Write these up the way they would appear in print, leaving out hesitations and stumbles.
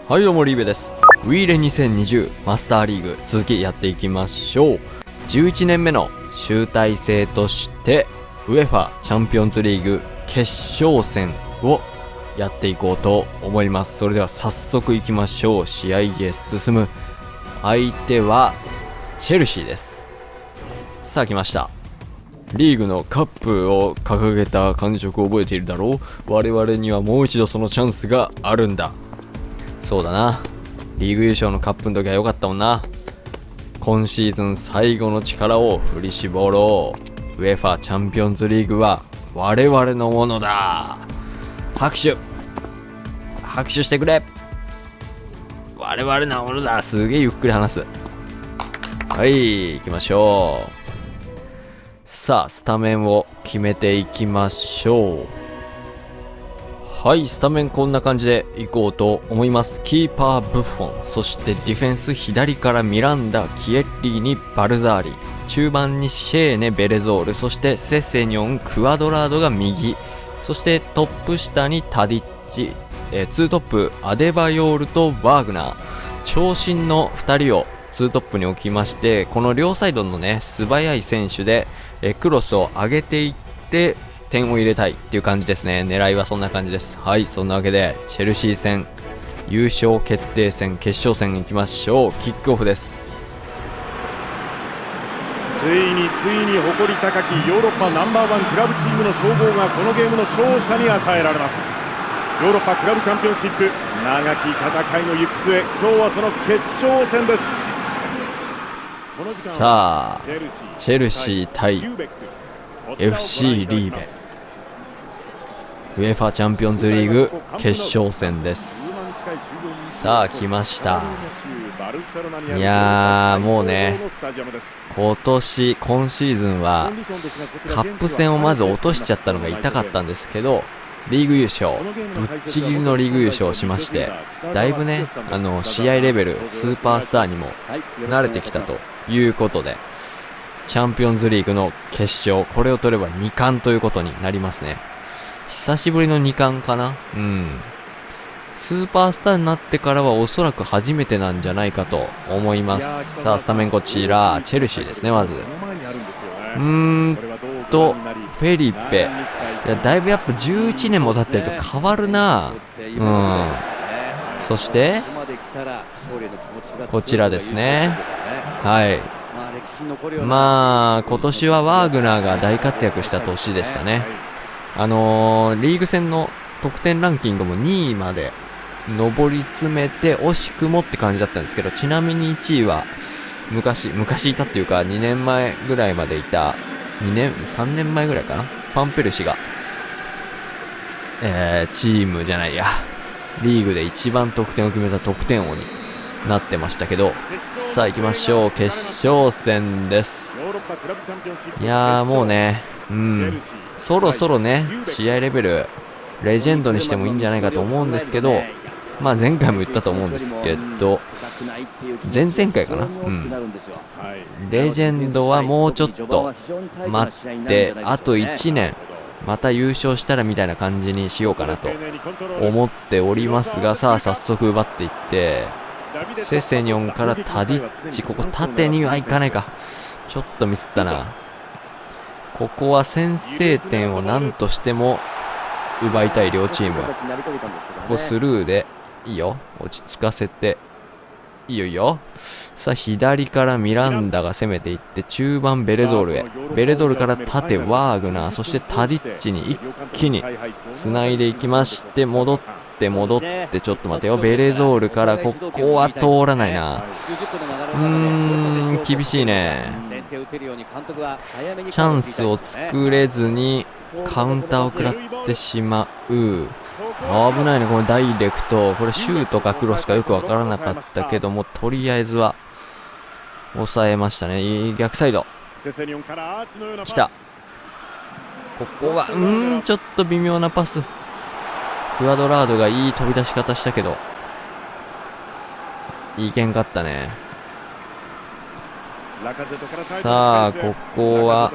はいどうもリーベです。ウィーレ2020マスターリーグ続きやっていきましょう。11年目の集大成としてUEFAチャンピオンズリーグ決勝戦をやっていこうと思います。それでは早速いきましょう。試合へ進む。相手はチェルシーです。さあ来ました。リーグのカップを掲げた感触を覚えているだろう。我々にはもう一度そのチャンスがあるんだ。そうだな、リーグ優勝のカップの時は良かったもんな。今シーズン最後の力を振り絞ろう。UEFAチャンピオンズリーグは我々のものだ。拍手してくれ。我々のものだ。すげえゆっくり話す。はい行きましょう。さあスタメンを決めていきましょう。はい、スタメンこんな感じでいこうと思います。キーパーブッフォン、そしてディフェンス左からミランダ、キエッリーにバルザーリ、中盤にシェーネ、ベレゾール、そしてセセニョン、クアドラードが右、そしてトップ下にタディッチ、ツートップアデバヨールとワーグナー、長身の2人をツートップに置きまして、この両サイドのね素早い選手でクロスを上げていって点を入れたいっていう感じですね。狙いはそんな感じです。はい、そんなわけでチェルシー戦優勝決定戦決勝戦いきましょう。キックオフです。 ついに誇り高きヨーロッパナンバーワンクラブチームの称号がこのゲームの勝者に与えられます。ヨーロッパクラブチャンピオンシップ長き戦いの行く末、今日はその決勝戦です。 さあチェルシー対 FC リーベUEFAチャンピオンズリーグ決勝戦です。さあ来ました。いやーもうね今シーズンはカップ戦をまず落としちゃったのが痛かったんですけど、リーグ優勝ぶっちぎりのリーグ優勝をしまして、だいぶね試合レベルスーパースターにも慣れてきたということで、チャンピオンズリーグの決勝、これを取れば2冠ということになりますね。久しぶりの2冠かな。スーパースターになってからはおそらく初めてなんじゃないかと思います。さあスタメンこちらチェルシーですね。まずフェリペ、いやだいぶやっぱ11年も経ってると変わるな。そしてこちらですね。はい、まあ今年はワーグナーが大活躍した年でしたね。リーグ戦の得点ランキングも2位まで上り詰めて惜しくもって感じだったんですけど、ちなみに1位は昔いたっていうか2年前ぐらいまでいた3年前ぐらいかな、ファンペルシが、チームじゃないやリーグで一番得点を決めた得点王になってましたけど、さあ行きましょう。決勝戦です。いやーもうねそろそろね試合レベルレジェンドにしてもいいんじゃないかと思うんですけど、まあ前回も言ったと思うんですけど、前々回かな、レジェンドはもうちょっと待ってあと1年また優勝したらみたいな感じにしようかなと思っておりますが、さあ早速奪っていってセセニョンからタディッチ、ここ縦にはいかないか、ちょっとミスったな。ここは先制点を何としても奪いたい両チーム。ここスルーでいいよ、落ち着かせていいよいいよ。さあ左からミランダが攻めていって中盤ベレゾールへ、ベレゾールから縦ワーグナー、そしてタディッチに一気につないでいきまして、戻ってちょっと待てよ、ベレゾールからここは通らないな。厳しいね。チャンスを作れずにカウンターを食らってしまう。危ないねこのダイレクト。これシュートかクロスかよくわからなかったけども、とりあえずは抑えましたね。逆サイド来た。ここはちょっと微妙なパス。クアドラードがいい飛び出し方したけどいけんかったね。さあここは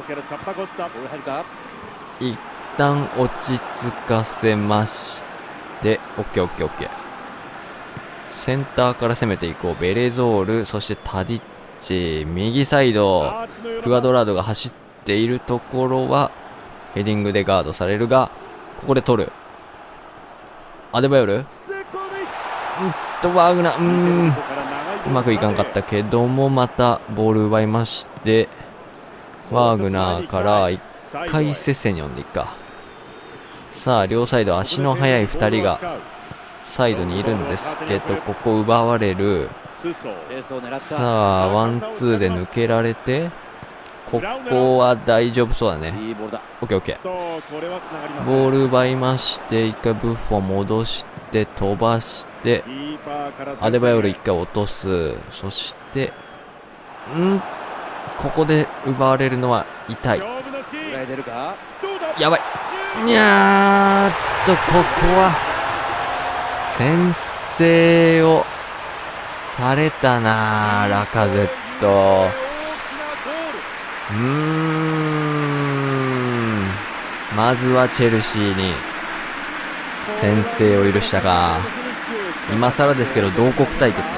一旦落ち着かせまして、オッケーオッケーオッケー。 センターから攻めていこう。ベレゾール、そしてタディッチ、右サイド、クアドラードが走っているところは、ヘディングでガードされるが、ここで取る。アデバヨル、ワーグナー、うまくいかんかったけども、またボール奪いまして、ワーグナーから1回セセニョンでいっか。さあ、両サイド足の速い2人がサイドにいるんですけど、ここ奪われる。さあ、ワンツーで抜けられて、ここは大丈夫そうだね。オッケーオッケー。ボール奪いまして、一回ブッフォン戻して飛ばして、アデバヨル一回落とす。そして、ここで奪われるのは痛い。やばい。にゃーっと、ここは先制をされたな、ラカゼット。まずはチェルシーに先制を許したか。今更ですけど同国対決だな。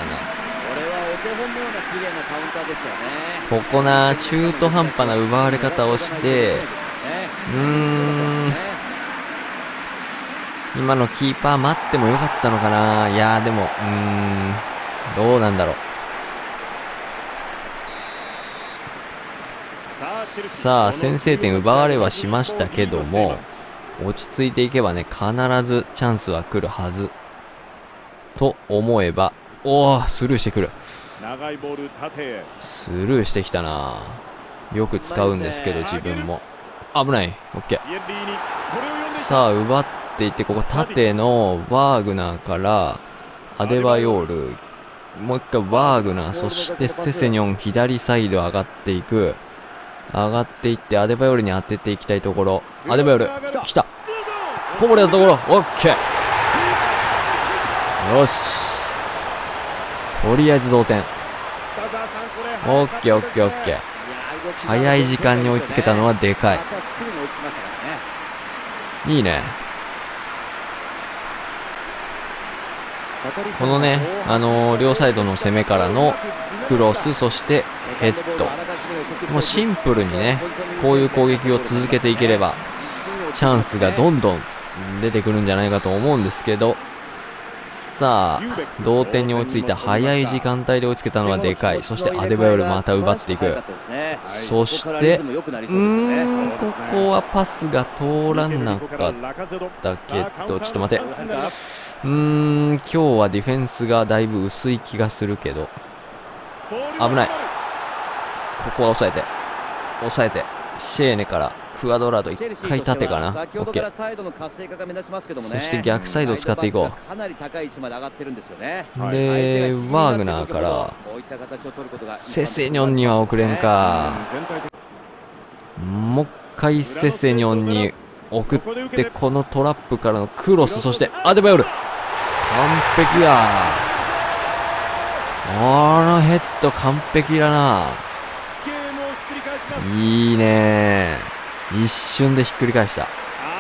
ここな、中途半端な奪われ方をして、今のキーパー待ってもよかったのかな。いやーでも、どうなんだろう。さあ、先制点奪われはしましたけども、落ち着いていけばね、必ずチャンスは来るはず。と思えば、スルーしてくる。スルーしてきたな。よく使うんですけど、自分も。危ない。オッケー。さあ、奪っていって、ここ縦のワーグナーからアデバヨール。もう一回ワーグナー、そしてセセニョン左サイド上がっていく。上がっていってアデバヨールに当てていきたいところ。アデバヨール、来た。こぼれたところ、オッケー。よし。とりあえず同点。オッケーオッケーオッケー。早い時間に追いつけたのはでかい。いいね。このね、両サイドの攻めからのクロス、そしてヘッド。もうシンプルにね、こういう攻撃を続けていければ、チャンスがどんどん出てくるんじゃないかと思うんですけど、さあ、同点に追いついた。早い時間帯で追いつけたのはでかい。そしてアデバヨルまた奪っていく。そして、ここはパスが通らなかったけど、ちょっと待て。今日はディフェンスがだいぶ薄い気がするけど、危ない。ここは抑えて。抑えて。シェーネからクアドラード1回縦かな。オッケー。そして逆サイドを使っていこう。で、ワーグナーからセセニョンには送れんか。もう一回セセニョンに送って、このトラップからのクロス、そしてアデバヨル、完璧や。のヘッド完璧だな。いいね。一瞬でひっくり返した。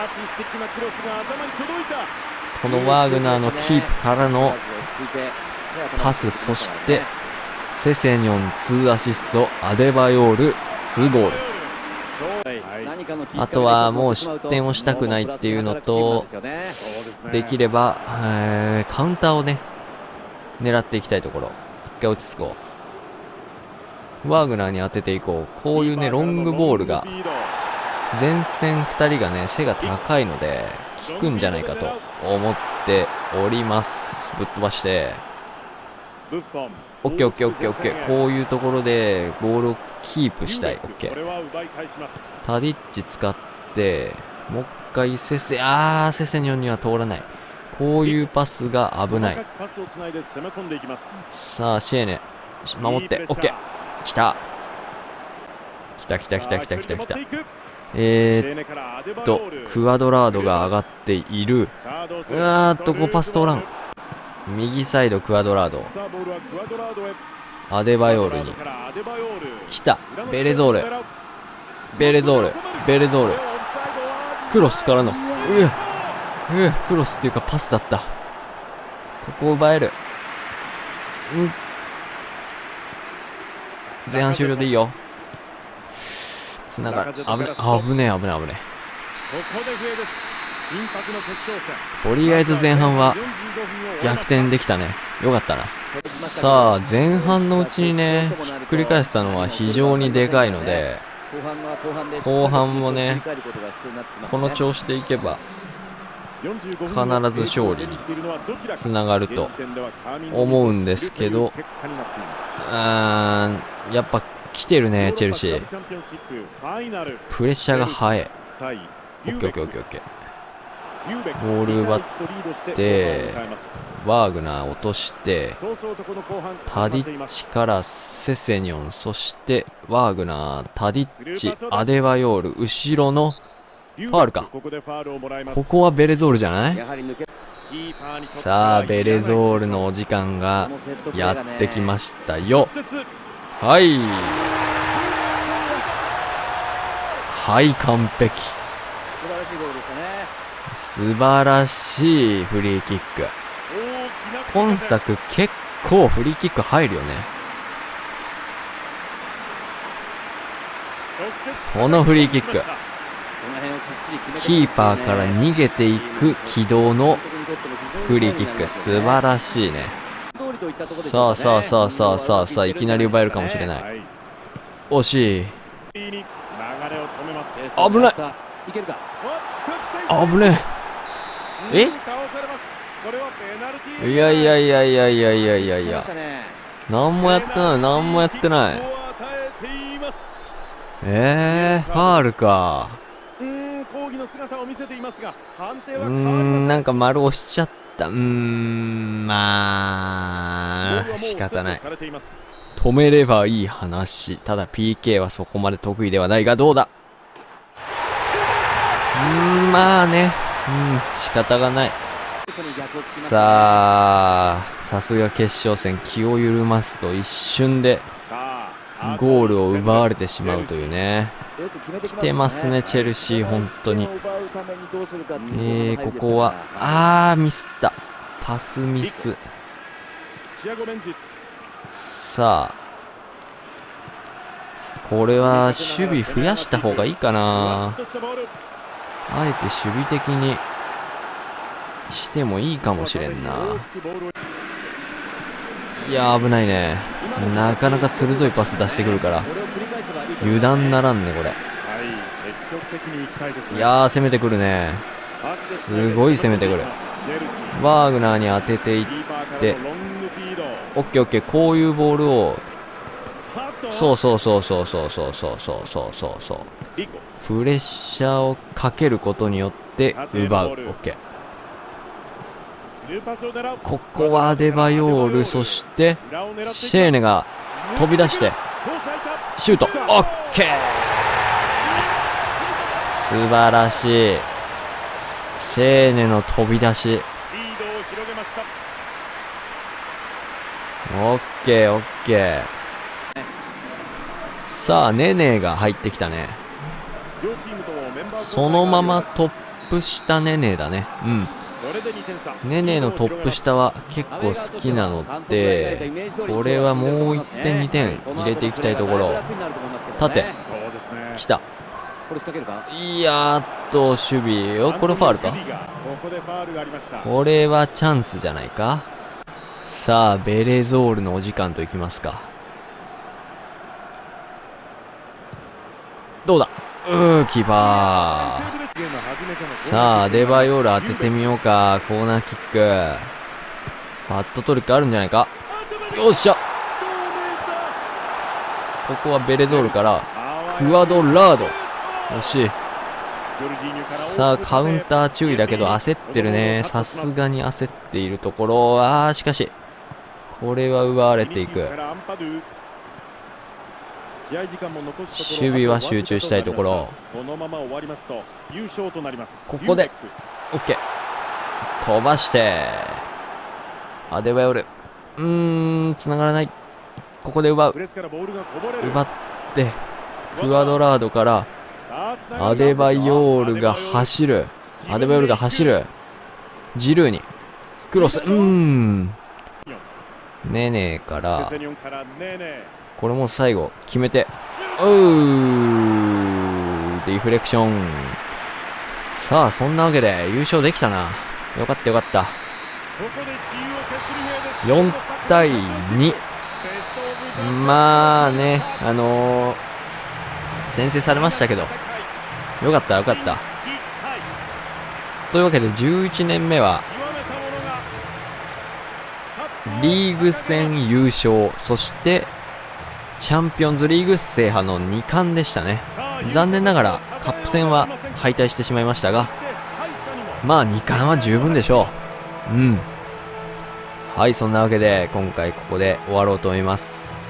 このワーグナーのキープからのパス、そしてセセニョン2アシスト、アデバヨール2ゴール。あとはもう失点をしたくないっていうのと、できればカウンターをね狙っていきたいところ。一回落ち着こう。ワーグナーに当てていこう。こういうねロングボールが、前線2人がね背が高いので効くんじゃないかと思っております。ぶっ飛ばしてオッケーオッケーオッケーオッケー。こういうところでボールをキープしたい。オッケー。タディッチ使ってもう一回セセニョンには通らない。こういうパスが危ない。さあシェーネ守って。オッケー。来た来た来た来た来た来た来た。クアドラードが上がっている。ここパス通らん。右サイドクアドラード、アデバヨールに来た。ベレゾールベレゾールベレゾール、クロスからのクロスっていうかパスだった。ここを奪える。 前半終了でいいよ。つながる。危ねえ。とりあえず前半は逆転できたね。よかったな。さあ前半のうちにねひっくり返したのは非常にでかいので、後半もねこの調子でいけば必ず勝利につながると思うんですけど、やっぱ来てるねチェルシー。プレッシャーが速い。オッケー。ボール奪ってワーグナー落としてタディッチからセセニョン、そしてワーグナー、タディッチ、アデバヨール、後ろのファールか。ここはベレゾールじゃない？さあベレゾールのお時間がやってきましたよ。はい完璧。素晴らしいフリーキック。今作結構フリーキック入るよね。このフリーキック、キーパーから逃げていく軌道のフリーキック、素晴らしいね。さあいきなり奪えるかもしれない。惜しい。危ないえ？いや何もやってない。ファールか。なんか丸押しちゃった。まあ仕方ない。止めればいい話。ただ PK はそこまで得意ではないが、どうだ。まあね、仕方がない。さすが決勝戦、気を緩ますと一瞬でゴールを奪われてしまうというね。来てますねチェルシー、本当に。ここはミスった。パスミス。さあこれは守備増やした方がいいかな。あえて守備的にしてもいいかもしれんな。いや危ないね。なかなか鋭いパス出してくるから油断ならんねこれ。いや攻めてくるね。すごい攻めてくる。ワーグナーに当てていってオッケーこういうボールをそうプレッシャーをかけることによって奪う。オッケー。ここはアデバヨール、そしてシェーネが飛び出してシュート。オッケー、素晴らしい。シェーネの飛び出し。オッケー。さあネネが入ってきたね。そのままトップ下ネネだね。ネネのトップ下は結構好きなので、これはもう1点2点入れていきたいところ。縦来た。やっと守備よ。これファールか。これはチャンスじゃないか。さあベレゾールのお時間といきますか。どうだ。キーパー。さあアデバヨール当ててみようか。コーナーキック、ハットトリックあるんじゃないか。よっしゃ。ここはベレゾールからクアドラード。惜しい。さあカウンター注意だけど焦ってるね。さすがに焦っているところ。しかしこれは奪われていく。守備は集中したいところ。ここで OK 飛ばしてアデバヨール。繋がらない。ここで奪ってクアドラードからアデバヨールが走る。ジルーにクロス。 ねねーからセセニョンからネネこれも最後決めて、ディフレクション。さあそんなわけで優勝できたな。よかったよかった。4対2。まあね、先制されましたけどよかったよかった。というわけで11年目はリーグ戦優勝、そしてチャンピオンズリーグ制覇の2冠でしたね。残念ながらカップ戦は敗退してしまいましたが、まあ2冠は十分でしょう。はい、そんなわけで今回ここで終わろうと思います。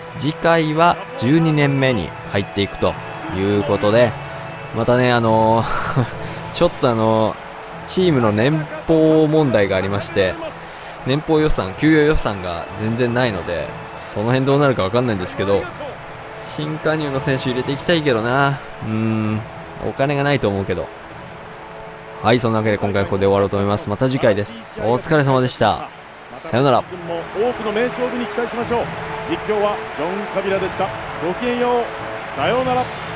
次回は12年目に入っていくということで、またねちょっとチームの年俸問題がありまして、年俸予算、給与予算が全然ないので、その辺どうなるか分かんないんですけど、新加入の選手入れていきたいけどな。お金がないと思うけど。はい、そんなわけで今回ここで終わろうと思います。また次回です。お疲れ様でした。さよなら。 多くの名勝負に期待しましょう。実況はジョン・カビラでした。ごきげんよう。さようなら。